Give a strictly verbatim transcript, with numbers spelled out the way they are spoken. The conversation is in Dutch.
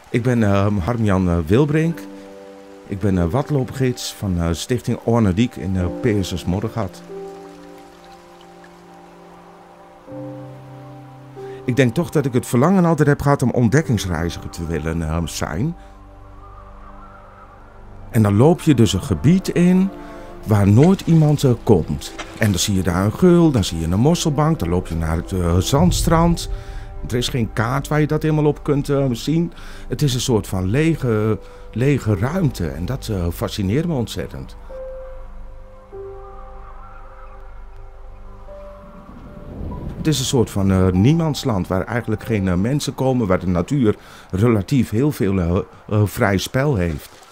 Ik ben uh, Harm-Jan uh, Wilbrink. Ik ben uh, watloopgids van uh, Stichting Orne Diek in uh, P S S Moddergat. Ik denk toch dat ik het verlangen altijd heb gehad om ontdekkingsreiziger te willen uh, zijn. En dan loop je dus een gebied in waar nooit iemand uh, komt. En dan zie je daar een geul, dan zie je een mosselbank, dan loop je naar het uh, zandstrand. Er is geen kaart waar je dat helemaal op kunt uh, zien. Het is een soort van lege, lege ruimte en dat uh, fascineert me ontzettend. Het is een soort van uh, niemandsland waar eigenlijk geen uh, mensen komen, waar de natuur relatief heel veel uh, uh, vrij spel heeft.